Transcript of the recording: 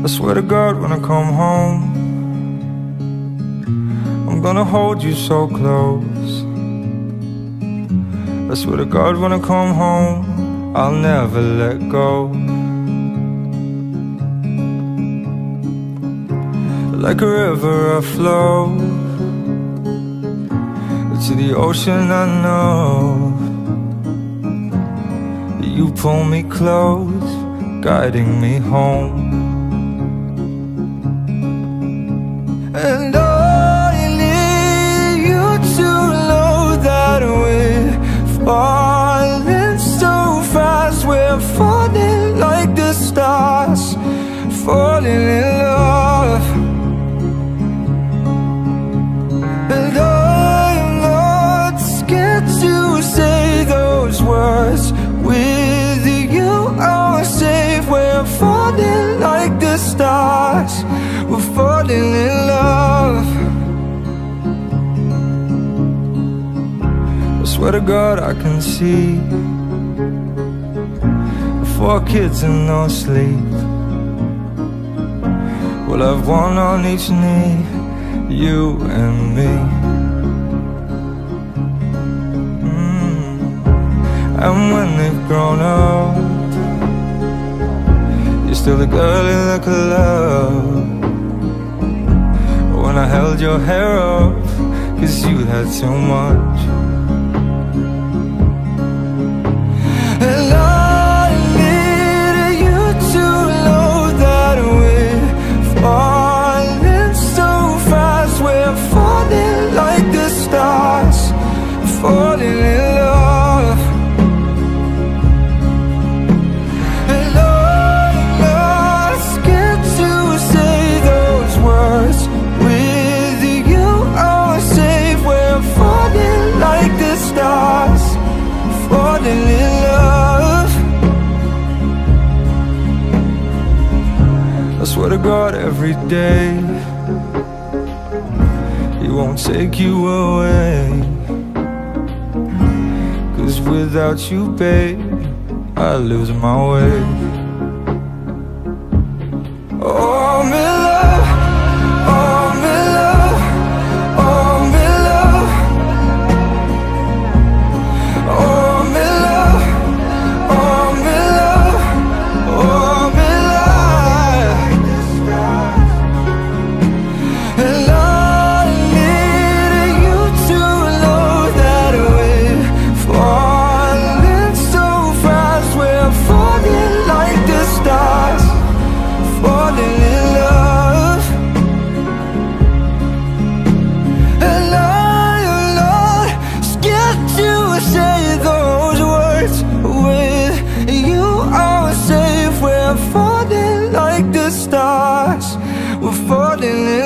I swear to God, when I come home, I'm gonna hold you so close. I swear to God, when I come home, I'll never let go. Like a river I flow to the ocean. I know you pull me close, guiding me home. And I need you to know that we're falling so fast. We're falling like the stars, falling in love. And I'm not scared to say those words. With you I'm safe. We're falling like the stars, we're falling in love. I swear to God, I can see 4 kids and no sleep. We'll have one on each knee, you and me. And when they've grown up, you're still the girl in the club. When I held your hair up, 'cause you had too much. And I need you to know that we're falling so fast. We're falling like the stars, falling in love. And I'm not scared to say those words. With you I'm safe. We're falling like the stars, falling in love. I swear to God, every day He won't take you away. 'Cause without you, babe, I lose my way. Oh, I'm in love, oh, I'm in love, oh, I'm in love, oh, I'm in love, oh, I'm in love, oh, I'm in love. And I need you to know that we're falling so fast. We're falling like the stars, falling in love. And I'm not scared to say those words. With you I'm safe. We're falling like the stars, we're falling in